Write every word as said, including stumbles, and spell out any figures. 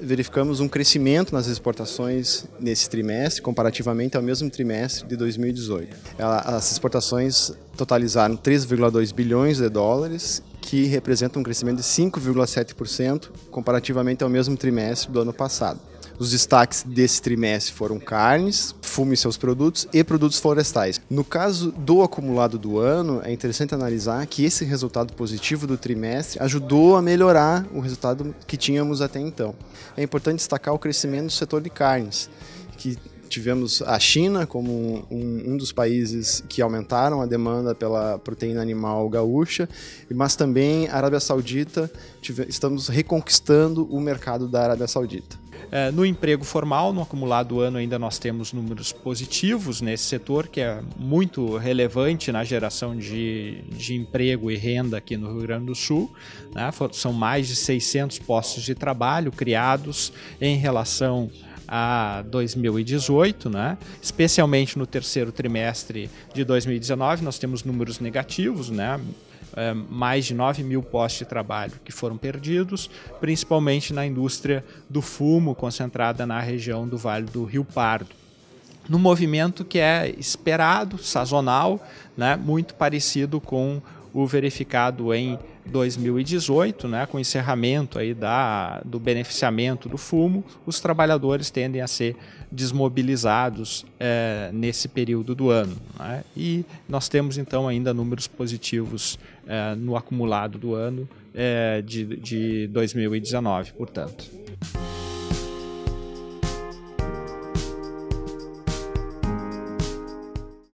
verificamos um crescimento nas exportações nesse trimestre, comparativamente ao mesmo trimestre de dois mil e dezoito. As exportações totalizaram três vírgula dois bilhões de dólares, que representa um crescimento de cinco vírgula sete por cento comparativamente ao mesmo trimestre do ano passado. Os destaques desse trimestre foram carnes, fumo e seus produtos e produtos florestais. No caso do acumulado do ano, é interessante analisar que esse resultado positivo do trimestre ajudou a melhorar o resultado que tínhamos até então. É importante destacar o crescimento do setor de carnes, que tivemos a China como um, um dos países que aumentaram a demanda pela proteína animal gaúcha, mas também a Arábia Saudita, tive, estamos reconquistando o mercado da Arábia Saudita. É, no emprego formal, no acumulado ano, ainda nós temos números positivos nesse setor, que é muito relevante na geração de, de emprego e renda aqui no Rio Grande do Sul, né? São mais de seiscentos postos de trabalho criados em relação a dois mil e dezoito, né? Especialmente no terceiro trimestre de dois mil e dezenove, nós temos números negativos, né? É, mais de nove mil postos de trabalho que foram perdidos, principalmente na indústria do fumo, concentrada na região do Vale do Rio Pardo. Num movimento que é esperado, sazonal, né? Muito parecido com o verificado em dois mil e dezoito, né, com o encerramento aí da, do beneficiamento do fumo, os trabalhadores tendem a ser desmobilizados é, nesse período do ano, né? E nós temos então ainda números positivos é, no acumulado do ano é, de, de dois mil e dezenove, portanto.